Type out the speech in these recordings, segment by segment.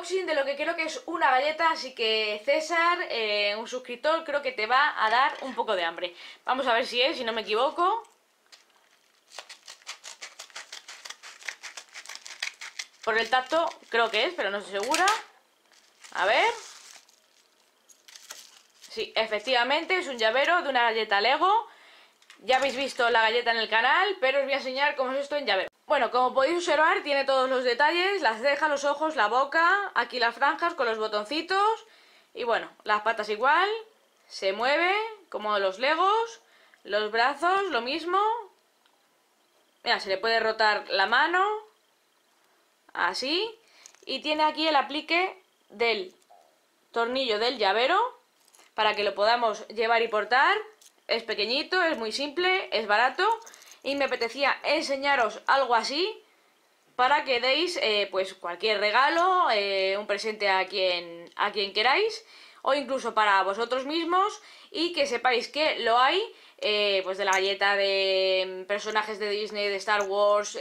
unboxing de lo que creo que es una galleta, así que César, un suscriptor, creo que te va a dar un poco de hambre. Vamos a ver si es, si no me equivoco. Por el tacto creo que es, pero no estoy segura. A ver. Sí, efectivamente es un llavero de una galleta Lego. Ya habéis visto la galleta en el canal, pero os voy a enseñar cómo es esto en llavero. Bueno, como podéis observar, tiene todos los detalles, las cejas, los ojos, la boca, aquí las franjas con los botoncitos. Y bueno, las patas igual, se mueve como los Legos, los brazos lo mismo. Mira, se le puede rotar la mano, así. Y tiene aquí el aplique del tornillo del llavero, para que lo podamos llevar y portar. Es pequeñito, es muy simple, es barato. Y me apetecía enseñaros algo así para que deis pues cualquier regalo, un presente a quien queráis, o incluso para vosotros mismos, y que sepáis que lo hay, pues de la galleta de personajes de Disney, de Star Wars,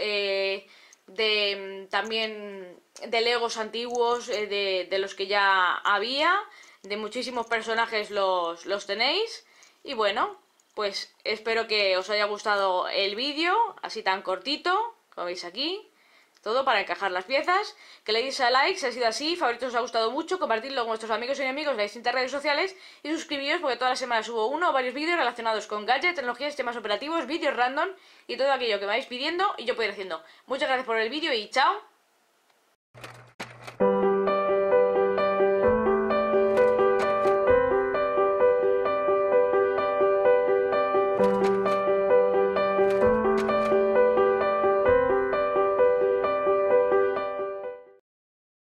también de Legos antiguos, de los que ya había, de muchísimos personajes los tenéis. Y bueno, pues espero que os haya gustado el vídeo, así tan cortito, como veis aquí. Todo para encajar las piezas, que le deis a like si ha sido así, favoritos os ha gustado mucho, compartidlo con vuestros amigos y enemigos de las distintas redes sociales y suscribiros porque todas las semanas subo uno o varios vídeos relacionados con gadgets, tecnologías, sistemas operativos, vídeos random y todo aquello que me vais pidiendo y yo puedo ir haciendo. Muchas gracias por el vídeo y chao.